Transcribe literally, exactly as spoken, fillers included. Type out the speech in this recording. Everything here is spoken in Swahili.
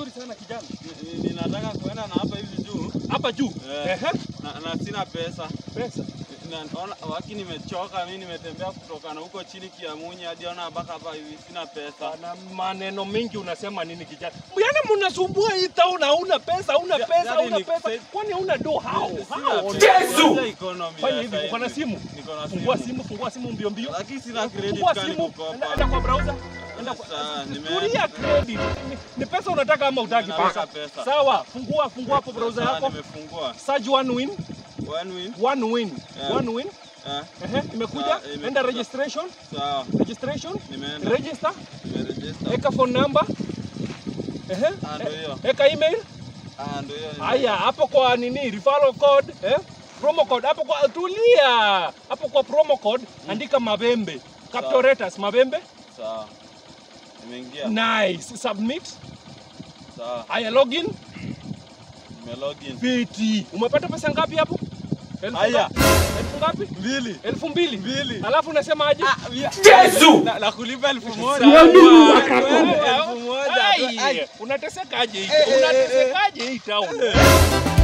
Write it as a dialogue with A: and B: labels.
A: mzuri sana kijana.
B: Ninataka kuenda na hapa hivi juu.
A: Hapa juu.
B: Ehe. Na, na sina pesa.
A: Pesa.
B: Naona waki nimechoka mimi nimetembea kutoka na huko chini Kiamunyi hadi ona mpaka hapa hivi sina pesa.
A: Na maneno mengi unasema nini kijana? Yaani mnasumbua hii town hauna pesa, hauna pesa, hauna pesa. Kwani hauna do how?
B: Yesu.
A: Fanya hivi, uko na simu? Fungua simu, fungua simu mbio mbio.
B: Lakini sina credit card kukopa.
A: Enda kwa browser. Enda kwa Tulia credit. Ni pesa unataka ama utaki pesa? Sawa, fungua fungua hapo browser yako.
B: Nimefungua.
A: Search one win.
B: One win.
A: One win.
B: Yeah.
A: One win.
B: Eh.
A: Ehe, imekuja. Enda registration.
B: Sawa.
A: Registration.
B: Nimeenda.
A: Register.
B: Nimeregister.
A: Eka phone number. Ehe.
B: Ah, ndio hiyo.
A: Eka email.
B: Ah, ndio hiyo.
A: Haya, hapo kwa nini? Referral code, eh? Promo code. Hapo kwa tulia. Hapo kwa promo code hmm. Andika Mabembe. Capital letters Mabembe.
B: Sawa. Nimeingia.
A: Nice. Submit.
B: Sawa.
A: Haya, login.
B: Nime login.
A: Fiti. Umepata pesa ngapi hapo?
B: Haya.
A: Elfu ngapi?
B: Mbili.
A: Elfu mbili.
B: Mbili.
A: Alafu unasema aje?
B: Yesu! Na, na kulipa elfu moja.
A: Elfu moja. Unateseka aje hii? Unateseka aje hii town?